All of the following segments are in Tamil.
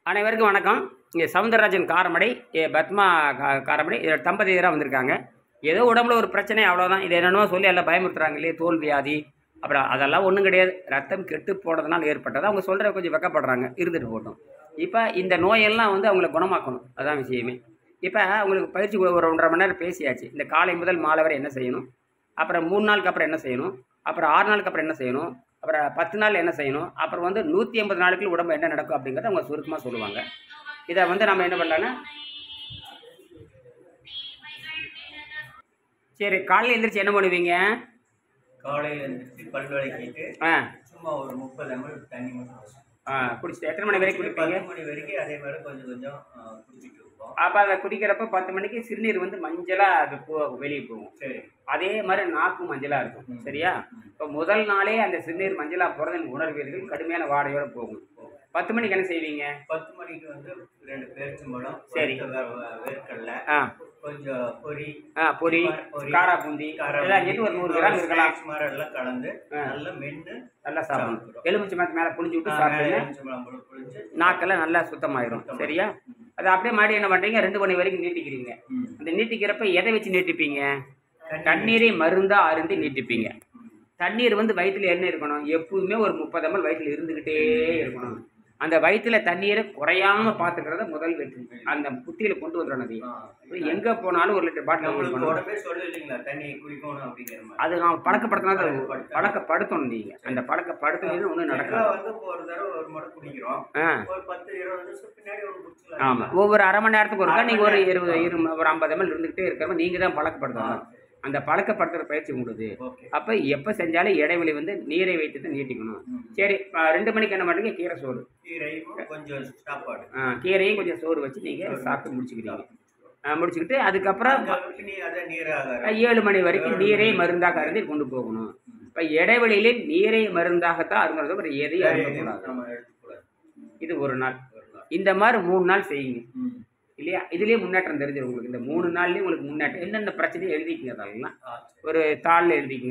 அனைவருக்கும் வணக்கம். இங்கே சவுந்தரராஜன் காரமடை, பத்மா காரமடை இதில் தம்பதியராக வந்திருக்காங்க. ஏதோ உடம்புல ஒரு பிரச்சனை, அவ்வளோதான். இது என்னென்னமோ சொல்லி எல்லாம் பயமுறுத்துறாங்க இல்லையே, தோல் வியாதி அப்புறம் அதெல்லாம் ஒன்றும் கிடையாது. ரத்தம் கெட்டு போனதுனால ஏற்பட்டது. அவங்க சொல்கிற கொஞ்சம் வெக்கப்படுறாங்க, இருந்துட்டு போட்டோம். இப்போ இந்த நோயெல்லாம் அவங்கள குணமாக்கணும், அதுதான் விஷயமே. இப்போ அவங்களுக்கு பயிற்சி ஒரு 1.5 மணி நேரம் பேசியாச்சு. இந்த காலை முதல் மாலை வரை என்ன செய்யணும், அப்புறம் 3 நாளுக்கு அப்புறம் என்ன செய்யணும், அப்புறம் 6 நாளுக்கு அப்புறம் என்ன செய்யணும், அப்புறம் 10 நாள் என்ன செய்யணும், அப்புறம் 180 நாளுக்குள்ள உடம்பு என்ன நடக்கும் அப்படிங்கிறத அவங்க சுருக்கமாக சொல்லுவாங்க. இதை நம்ம என்ன பண்ணலான்னா, சரி காலையில் எழுந்திரிச்சு என்ன பண்ணுவீங்க? காலையில் எழுந்திரிச்சு பல் விளக்கிட்டு சும்மா ஒரு 30 ml தண்ணி மட்டும் குடிச்சிட்டு எத்தனை மணி வரைக்கும் குடிப்பீங்க? 10 மணி வரைக்கும் அதே மாதிரி கொஞ்சம் கொஞ்சம் குடிச்சிட்டு இருப்போம். அப்போ அதை குடிக்கிறப்ப 10 மணிக்கு சிறுநீர் மஞ்சளாக அது வெளியே போகும். சரி, அதே மாதிரி நாக்கும் மஞ்சளாக இருக்கும். சரியா? இப்போ முதல் நாளே அந்த சிறுநீர் மஞ்சளாக போகிறத உணர்வீர்கள், கடுமையான வாடையோடு போகும். 10 மணிக்கு என்ன செய்வீங்க? 10 மணிக்கு 2 பேரிச்சம்பழம், சரி, வேர்க்கடலை, கொஞ்சம் பொரி, காரா பூந்தி எல்லாம் சேர்த்து ஒரு 100 கிராம் இருக்கலாம். எல்லாம் கலந்து நல்லா மென்று நல்லா சாப்பிடணும். எலுமிச்சை மேலே புளிஞ்சு விட்டு சாப்பிடுங்க, நாக்கெல்லாம் நல்லா சுத்தமாயிடும். சரியா? அது அப்படியே மாடி என்ன பண்ணுறீங்க, 2 மணி வரைக்கும் நீட்டிக்கிறீங்க. அந்த நீட்டிக்கிறப்ப எதை வச்சு நீட்டிப்பீங்க? தண்ணீரை மருந்தா அருந்தி நீட்டிப்பீங்க. தண்ணீர் வயிற்றுல என்ன இருக்கணும், எப்பவுமே ஒரு 30 ml வயிற்றுல இருந்துக்கிட்டே இருக்கணும். அந்த வயிற்றுல தண்ணீரை குறையாம பார்த்துக்கிறத முதல் வெற்றி. அந்த புத்தியில கொண்டு வந்துடணும். எங்க போனாலும் 1 லிட்டர் பாட்டில் சொல்லு இல்லைங்களா, தண்ணி குடிக்கணும் அப்படிங்கிற மாதிரி. அது நான் பழக்கப்படுத்தினா பழக்கப்படுத்தணும். நீங்க அந்த பழக்கப்படுத்துறது ஒன்றும் நடக்காது. ஒரு தடவை ஒரு முறை குடிக்கிறோம், ஒரு 10-20 நிமிஷம் பின்னாடி ஒரு குடிச்சலாம். ஆமா, ஒவ்வொரு அரை மணி நேரத்துக்கு ஒருக்கா நீங்க ஒரு 50 ml இருந்துகிட்டே இருக்கிறப்ப நீங்க தான் பழக்கப்படுத்தணும். அந்த பழக்கப்படுத்துற பயிற்சி உங்களுக்கு. அப்ப எப்ப செஞ்சாலும் இடைவெளி நீரை வைத்து தான் நீட்டிக்கணும். சரி, 2 மணிக்கு என்ன பண்ணுறீங்க? கீரை சோறு, கொஞ்சம் சாப்பாடு, கீரையும் கொஞ்சம் சோறு வச்சு நீங்க சாப்பிட்டு முடிச்சுக்கிறீங்க. முடிச்சுக்கிட்டு அதுக்கப்புறம் 7 மணி வரைக்கும் நீரை மருந்தாக அருந்தி கொண்டு போகணும். இப்ப இடைவெளியிலே நீரை மருந்தாகத்தான் அருந்தது, அப்புறம் எதையும் அருந்தக்கூடாது. இது ஒரு நாள். இந்த மாதிரி 3 நாள் செய்யுங்க இல்லையா? இதுலேயே முன்னேற்றம் தெரிஞ்சிடும் உங்களுக்கு. இந்த 3 நாள்லேயும் உங்களுக்கு முன்னேற்றம். என்னென்ன பிரச்சனையும் எழுதிக்கிங்க. அதெல்லாம் ஒரு தாளில் எழுதிக்கிங்க.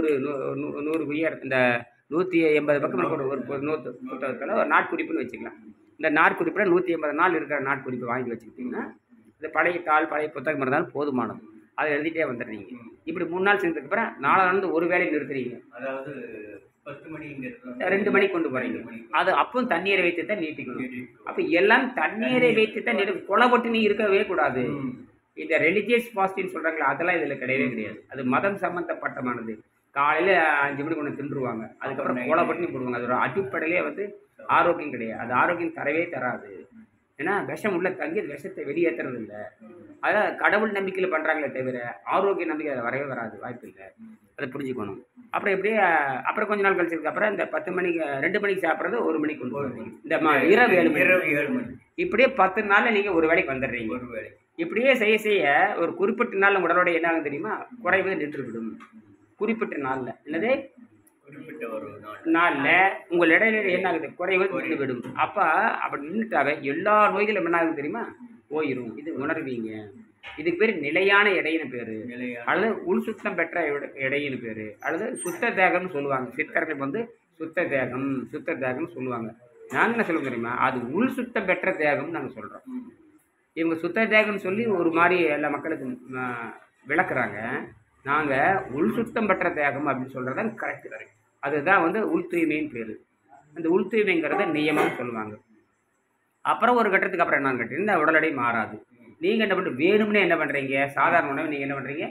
100 உயர் இந்த 180 பக்கம் ஒரு புத்தகத்தில் ஒரு நாட்குறிப்புன்னு வச்சுக்கலாம். இந்த நாட்குறிப்பில் 180 நாள் இருக்கிற நாட்குறிப்பை வாங்கி வச்சுக்கிட்டிங்கன்னா இந்த பழைய தாள் பழைய புத்தகம் இருந்தாலும் போதுமானது. அதை எழுதிட்டே வந்துடுறீங்க. இப்படி 3 நாள் செஞ்சதுக்கப்புறம் 4 நாள் ஒரு வேலையை நிறுத்துறீங்க. அதாவது 10 மணி 2 மணிக்கு கொண்டு போறீங்க. அது அப்பவும் தண்ணீரை வைத்து தான் நீட்டிக்கணும். அப்ப எல்லாம் தண்ணீரை வைத்து தான் கொலை போட்டு நீ இருக்கவே கூடாது. இந்த ரெலிஜியஸ் ஃபாஸ்டிங் சொல்றாங்களா, அதெல்லாம் இதுல கிடையவே கிடையாது. அது மதம் சம்பந்தப்பட்டமானது. காலையில 5 மணிக்கு ஒன்று தின்றுவாங்க, அதுக்கப்புறம் கொலை போட்டு போடுவாங்க. அது ஒரு அடிப்படையிலே ஆரோக்கியம் கிடையாது. அது ஆரோக்கியம் தரவே தராது. ஏன்னா விஷம் உள்ள தங்கி விஷத்தை வெளியேற்றுறது இல்லை. அதான் கடவுள் நம்பிக்கையில் பண்ணுறாங்களே தவிர ஆரோக்கிய நம்பிக்கை அதை வரவே வராது, வாய்ப்பு இல்லை. அதை புரிஞ்சுக்கணும். அப்புறம் எப்படியே அப்புறம் கொஞ்ச நாள் கழிச்சதுக்கு அப்புறம் இந்த 10 மணிக்கு 2 மணிக்கு சாப்பிட்றது 1 மணிக்கு கொண்டு வருவீங்க. இந்த இரவு 7 மணி இப்படியே 10 நாளில் நீங்கள் ஒரு வேலைக்கு வந்துடுறீங்க. இப்படியே செய்ய செய்ய ஒரு குறிப்பிட்ட நாள் உடலோட என்ன ஆகும் தெரியுமா, குறைவது நின்றுவிடும். குறிப்பிட்ட நாளில் என்னது, குறிப்பிட்ட ஒரு நாளில் உங்கள் இடையில என்ன ஆகுது, குறைவது நின்று விடும். அப்போ அப்படி நின்றுட்டாவே எல்லா நோய்களும் என்ன ஆகுது தெரியுமா, போயிடும். இது உணர்வீங்க. இதுக்கு பேர் நிலையான எடையின்னு பேர், அல்லது உள் சுத்தம் பெற்ற எடையின்னு பேர், அல்லது சுத்த தேகம்னு சொல்லுவாங்க. சித்தர்கள் சுத்த தேகம்னு சொல்லுவாங்க. நாங்கள் என்ன சொல்லுவோம் தெரியுமா, அது உள் சுத்தம் பெற்ற தேகம்னு நாங்கள் சொல்கிறோம். இவங்க சுத்த தேகம்னு சொல்லி ஒரு மாதிரி எல்லா மக்களுக்கு விளக்குறாங்க. நாங்கள் உள் சுத்தம் பெற்ற தேகம் அப்படின்னு சொல்கிறது தான் கரெக்டு. அதுதான் உள் தூய்மைன்னு பேர். அந்த உள் தூய்மைங்கிறத நியமம்னு சொல்லுவாங்க. அப்புறம் ஒரு கட்டத்துக்கு அப்புறம் என்னன்னு கேட்டீங்கன்னா உடல் எடை மாறாது. நீங்கள் என்ன பண்ணுறது, வேணும்னே என்ன பண்ணுறீங்க, சாதாரண உணவு நீங்கள் என்ன பண்ணுறீங்க,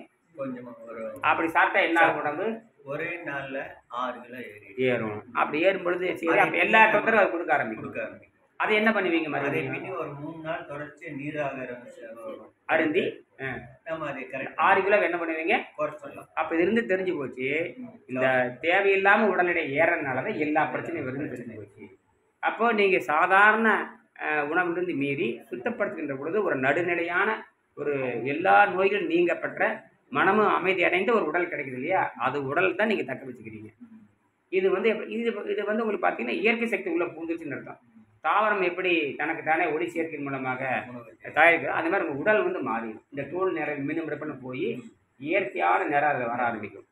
அப்படி சாப்பிட்டா என்ன உடம்பு ஒரே நாளில் 6 கிலோ ஏறும். அப்படி ஏறும்பொழுது சரி, அப்போ எல்லா டாக்டரும் அதை கொடுக்க ஆரம்பிக்கும். அதை என்ன பண்ணுவீங்க, மறுபடியும் ஒரு 3 நாள் தொடர்ச்சி நீராகாரம் அருந்தி நம்ம அதை 6 கிலோ என்ன பண்ணுவீங்க, குறைச்சிடலாம். அப்போ இருந்து தெரிஞ்சு போச்சு. இந்த தேவையில்லாமல் உடல் எடை ஏறனால தான் எல்லா பிரச்சனையும் தெரிஞ்சு போச்சு. அப்போது நீங்கள் சாதாரண உணவிலிருந்து மீறி சுத்தப்படுத்துகின்ற பொழுது ஒரு நடுநிலையான ஒரு எல்லா நோய்களும் நீங்க பெற்ற மனமும் அமைதி அடைந்த ஒரு உடல் கிடைக்குது இல்லையா, அது உடல் தான் நீங்கள் தக்க வச்சுக்கிறீங்க. இது இது உங்களுக்கு பார்த்தீங்கன்னா இயற்கை சக்தி உள்ள பூந்துச்சுன்னு அர்த்தம். தாவரம் எப்படி தனக்கு தானே ஒளி சேர்க்கையின் மூலமாக தயாரிக்கிறோம், அந்த மாதிரி உங்கள் உடல் மாறிடும். இந்த தோல் நிறம் மின்னும் போய் இயற்கையான நிறம் அதில் வர ஆரம்பிக்கும்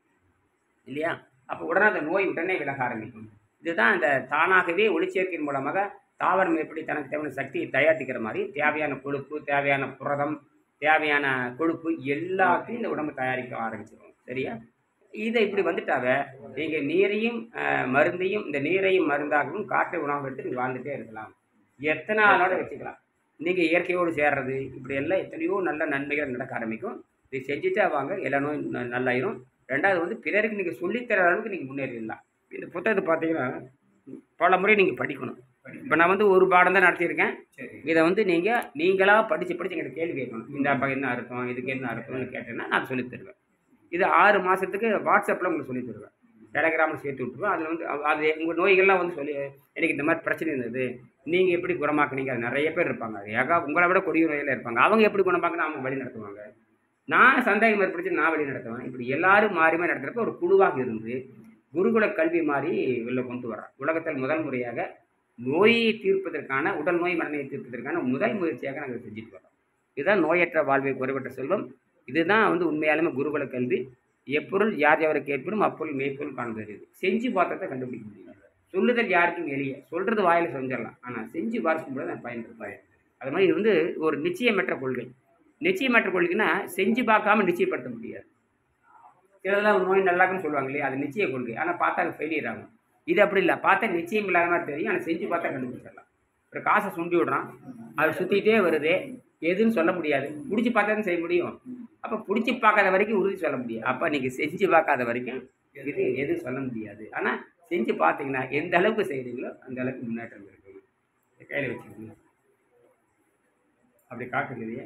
இல்லையா. அப்போ உடனே அந்த நோய் உடனே விலக ஆரம்பிக்கும். இதுதான் இந்த தானாகவே ஒளி சேர்க்கையின் மூலமாக தாவரம் எப்படி தனக்கு தேவையான சக்தியை தயாரிக்கிற மாதிரி தேவையான கொழுப்பு, தேவையான புரதம், தேவையான கொழுப்பு எல்லாத்தையும் இந்த உடம்பு தயாரிக்க ஆரம்பிச்சிடும். சரியா? இதை இப்படி வந்துட்டாவே நீங்கள் நீரையும் மருந்தையும், இந்த நீரையும் மருந்தாகவும் காற்றை உணவு எடுத்து நீங்கள் வாழ்ந்துகிட்டே இருக்கலாம். எத்தனை நாளோட வச்சுக்கலாம். நீங்கள் இயற்கையோடு சேர்றது இப்படி எல்லாம் எத்தனையோ நல்ல நன்மைகள் நடக்க ஆரம்பிக்கும். இதை செஞ்சுட்டே வாங்க, எல்லா நோயும் நல்லாயிரும். ரெண்டாவது வந்து பிறருக்கு நீங்கள் சொல்லித்தர அளவுக்கு நீங்கள் முன்னேறிடலாம். இந்த புத்தகத்தை பார்த்தீங்கன்னா பல முறை நீங்கள் படிக்கணும். இப்போ நான் வந்து ஒரு பாடம் தான் நடத்தியிருக்கேன். இதை வந்து நீங்களாக படித்து எங்கிட்ட கேள்வி கேட்கணும். இந்த என்ன அர்த்தம், இதுக்கு என்ன அர்த்தம்னு கேட்டேன்னா நான் சொல்லித் தருவேன். இது 6 மாதத்துக்கு வாட்ஸ்அப்பில் உங்களுக்கு சொல்லித் தருவேன். டெலகிராமில் சேர்த்து விட்டுருவேன். அதில் வந்து அது உங்கள் நோய்கள்லாம் வந்து சொல்லி எனக்கு இந்த மாதிரி பிரச்சனை இருந்தது, நீங்கள் எப்படி குணமாக்குனீங்க. அது நிறைய பேர் இருப்பாங்க. அது உங்களை விட கொடிய நோயில் இருப்பாங்க. அவங்க எப்படி குணமாக்குன்னு அவங்க வழி நடத்துவாங்க. நான் சந்தேகம் ஏற்படுத்தி நான் வழி நடத்துவேன். இப்படி எல்லாரும் மாறிமே நடத்துகிறப்ப ஒரு குழுவாக இருந்து குருகுல கல்வி மாதிரி வெளில கொண்டு வர்றேன். உலகத்தில் முதல் முறையாக நோயை தீர்ப்பதற்கான, உடல் நோய் மனநோயை தீர்ப்பதற்கான முதல் முயற்சியாக நாங்கள் செஞ்சுட்டு வரோம். இதுதான் நோயற்ற வாழ்வை குறைவற்ற செல்வம். இதுதான் வந்து உண்மையாலுமே குருகுல கல்வி. எப்பொருள் யார் யாருக்கு ஏற்படும் அப்பொருள் மெய்ப்பொருள் காண்பது. செஞ்சு பார்த்ததை கண்டுபிடிக்க முடியும். சொல்லுதல் யாருக்கும் எளிய, சொல்கிறது வாயில் செஞ்சிடலாம். ஆனால் செஞ்சு பார்க்கும்போது நான் பயன்படுத்தேன். அது மாதிரி இது வந்து ஒரு நிச்சயமற்ற கொள்கை. நிச்சயமற்ற கொள்கைன்னா செஞ்சு பார்க்காம நிச்சயப்படுத்த முடியாது. சிலதெல்லாம் நோய் நல்லாக்குன்னு சொல்லுவாங்க இல்லையா, அது நிச்சய கொள்கை. ஆனால் பார்த்தா அது ஃபெயிலியர் ஆகும். இது அப்படி இல்லை, பார்த்தா நிச்சயம் இல்லாத மாதிரி தெரியும். ஆனால் செஞ்சு பார்த்தா கண்டுபிடிச்சிடலாம். ஒரு காசை சுண்டி விடுறான், அது சுற்றிகிட்டே வருது, எதுன்னு சொல்ல முடியாது. பிடிச்சி பார்த்தா செய்ய முடியும். அப்போ பிடிச்சி பார்க்காத வரைக்கும் உறுதி சொல்ல முடியும். அப்போ நீங்கள் செஞ்சு பார்க்காத வரைக்கும் இது எதுவும் சொல்ல முடியாது. ஆனால் செஞ்சு பார்த்தீங்கன்னா எந்த அளவுக்கு செய்கிறீங்களோ அந்த அளவுக்கு முன்னேற்றம் இருக்குது. கையில் வச்சுக்கோங்க, அப்படி காட்டுறதுலையே.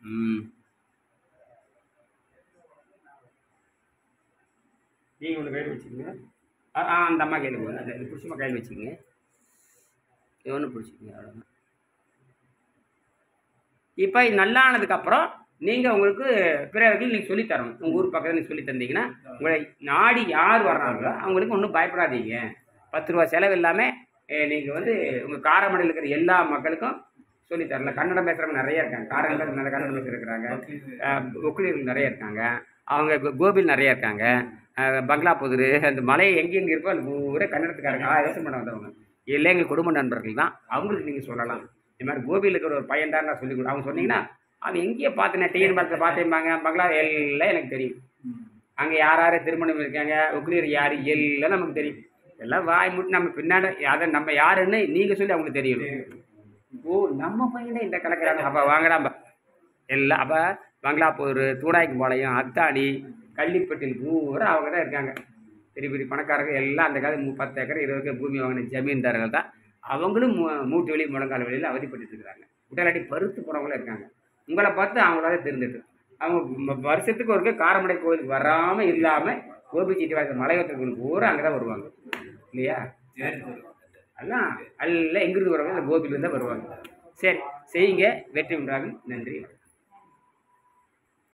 நீங்கள் ஒன்று கையில் வச்சுக்கோங்க. அந்த அம்மா கையில் போங்க, அந்த பிடிச்சமா கையில் வச்சுக்கோங்க. இது ஒன்று பிடிச்சிக்கோங்க, அவ்வளோதான். இப்போ இது நல்லானதுக்கப்புறம் நீங்கள் உங்களுக்கு பிறருக்கு நீங்கள் சொல்லித்தரணும். உங்கள் ஊர் பக்கத்தில் நீங்கள் சொல்லி தந்தீங்கன்னா உங்களை நாடி யார் வர்றாங்களோ அவங்களுக்கு ஒன்றும் பயப்படாதீங்க. 10 ரூபா செலவு இல்லாமல் நீங்கள் வந்து உங்கள் காரமடையில் இருக்கிற எல்லா மக்களுக்கும் சொல்லித்தரலாம். கன்னடம் பேசுகிறவங்க நிறைய இருக்காங்க. காரங்கள் நிறைய கன்னடம் பேசுகிறாங்க. ஒக்குலியர்கள் நிறைய இருக்காங்க. அவங்க கோபில் நிறைய இருக்காங்க. பங்களாபுதூர், அந்த மலை எங்கெங்கே இருக்கோ அந்த ஊரே கன்னடத்துக்காரங்க. யோசனை பண்ண வந்தவங்க இல்லை, எங்கள் குடும்ப நண்பர்கள் தான். அவங்களுக்கு நீங்கள் சொல்லலாம். இந்த மாதிரி கோபியில் இருக்கிற ஒரு பையன் தான் நான் சொல்லி கொடு. அவங்க சொன்னீங்கன்னா அவன் எங்கேயோ பார்த்தேன், டிஎன் பாலத்தில் பார்த்தேன்பாங்க. பங்களா எல்லாம் எனக்கு தெரியும். அங்கே யார் யார் திருமணம் இருக்காங்க, ஒக்குலியர் யார் எல்லாம் நமக்கு தெரியும். எல்லாம் வாய் முட்டு நம்ம பின்னாடி அதை நம்ம யாருன்னு நீங்கள் சொல்லி அவங்களுக்கு தெரியும். ஓ, நம்ம பையனே இந்த கலக்கிறாங்க, அப்போ வாங்கடாம்பா எல்லாம். அப்போ பங்களாபுதூர், தூடாய்க்கு பாளையம், அத்தாடி, கள்ளிப்பட்டில் பூரா அவங்க தான் இருக்காங்க. பெரிய பெரிய பணக்காரர்கள் எல்லாம் அந்த காலத்து 10 ஏக்கர் 20 ஏக்கர் பூமி வாங்கின ஜமீன்தார்கள் தான். அவங்களும் மூட்டு வலி முழங்கால் வழியில் அவதிப்பட்டு இருக்கிறாங்க. உடலாடி பருத்து போகிறவங்களும் இருக்காங்க. உங்களை பார்த்து அவங்களால தெரிஞ்சுட்டு அவங்க வருஷத்துக்கு ஒரு காரமடை கோயிலுக்கு வராமல் இல்லாமல் கோபிச்சீட்டு வாழ்க்கை மலையத்திற்கு பூரா அங்கே தான் வருவாங்க இல்லையா? எல்லாம் எங்கிருந்து வருவாங்க? அந்த கோபிலேருந்து தான் வருவாங்க. சரி, செய்யுங்க, வெற்றி உண்டாகும். நன்றி.